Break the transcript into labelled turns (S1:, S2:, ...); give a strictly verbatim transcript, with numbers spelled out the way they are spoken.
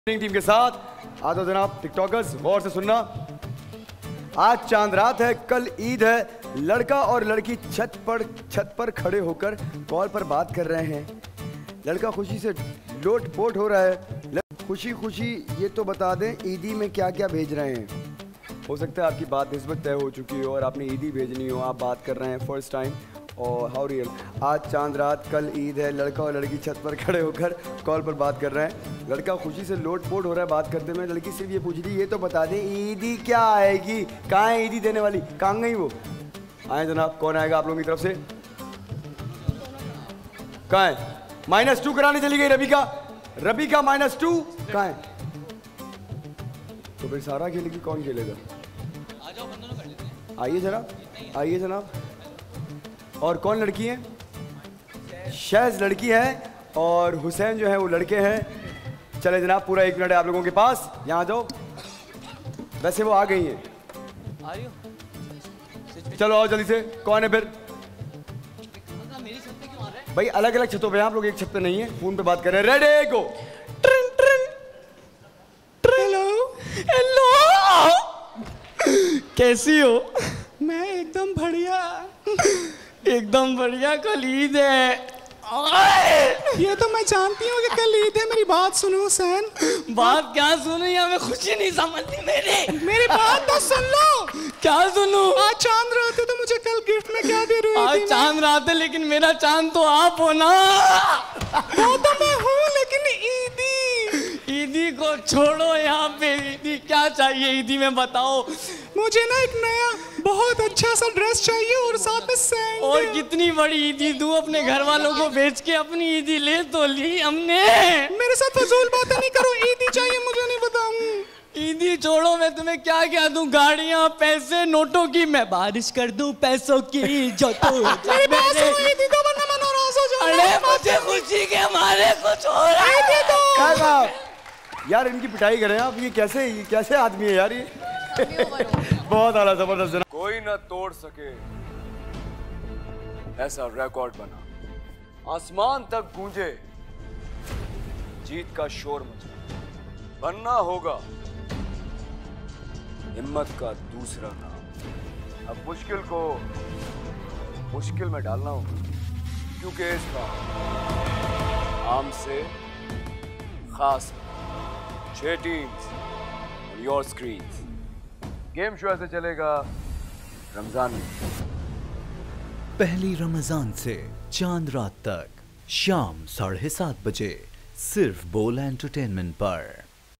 S1: Team के साथ आ जाओ जनाब टिकटॉकर्स, गौर से सुनना। आज चांद रात है, कल ईद है। लड़का और लड़की छत पर छत पर खड़े होकर कॉल पर बात कर रहे हैं। लड़का खुशी से लोट पोट हो रहा है। खुशी खुशी ये तो बता दें ईदी में क्या क्या भेज रहे हैं। हो सकता है आपकी बात निस्बत तय हो चुकी हो और आपने ईदी भेजनी हो, आप बात कर रहे हैं फर्स्ट टाइम। और हाउ रियल, आज चांद रात कल ईद है। लड़का और लड़की छत पर खड़े होकर कॉल पर बात कर रहे हैं। लड़का खुशी से लोट पोट हो रहा है बात करते में। लड़की सिर्फ ये पूछ रही ये तो बता दें ईदी क्या आएगी, कहाँ है ईदी देने वाली, कहाँ गई वो। आए जनाब, कौन आएगा आप लोगों की तरफ से? कहाँ है? माइनस टू कराने चली गई रवि का। रवि का माइनस टू कहाँ है? तो फिर सारा खेलेगी, कौन खेलेगा? आइए जनाब, आइए जनाब। और कौन लड़की है? शहज लड़की है और हुसैन जो है वो लड़के हैं। चले जनाब, पूरा एक मिनट है आप लोगों के पास, यहाँ जाओ। वैसे वो आ गई हैं, चलो आओ जल्दी से। कौन है फिर? भाई अलग अलग छतों पे हैं आप लोग, एक छत पे नहीं है। फोन पे बात कर रहे हैं। रेडी गो।
S2: हेलो हेलो, कैसी हो? मैं एकदम बढ़िया, एकदम बढ़िया। कल ईद है। ये तो मैं जानती हूँ कि कल ईद है। मेरी बात सुनो हुसैन। बात क्या सुनो, या मैं खुशी नहीं समझती मेरी मेरी बात तो सुन लो। क्या सुनूं? आज चांद रात है तो मुझे कल गिफ्ट में क्या दे रही हो? आज चांद रात है लेकिन मेरा चांद तो आप हो ना। वो तो मैं हूँ लेकिन ईदी ईदी को छोड़ो। यहाँ पे ईदी क्या चाहिए? ईदी में बताओ। मुझे ना एक नया बहुत अच्छा सा ड्रेस चाहिए और साथ में सैंडल। और कितनी बड़ी ईदी दूं? अपने घर वालों को बेच के अपनी ईदी ले तो ली हमने। मेरे साथ फजूल बातें नहीं करो। ईदी चाहिए मुझे, नहीं बताऊं। ईदी छोड़ो, मैं तुम्हें क्या क्या दूं? गाड़ियां, पैसे, नोटों की मैं बारिश कर दूं पैसों की। जो तो मेरी बात सुनो, ईदी दो वरना मैं नाराज हो जाऊंगा। अरे मुझे खुशी के मारे कुछ हो रहा है। ईदी दो।
S1: यार इनकी पिटाई करें आप। ये कैसे ये कैसे आदमी है यार ये? बहुत आला, जबरदस्त जनाब।
S3: कोई न तोड़ सके ऐसा रिकॉर्ड बना, आसमान तक गूंजे, जीत का शोर मचा। बनना होगा हिम्मत का दूसरा नाम। अब मुश्किल को मुश्किल में डालना होगा, क्योंकि इस बार आम से खास छह teams on your screen. Game show ऐसे चलेगा रमजान में।
S4: पहली रमजान से चांद रात तक शाम साढ़े सात बजे सिर्फ बोल एंटरटेनमेंट पर।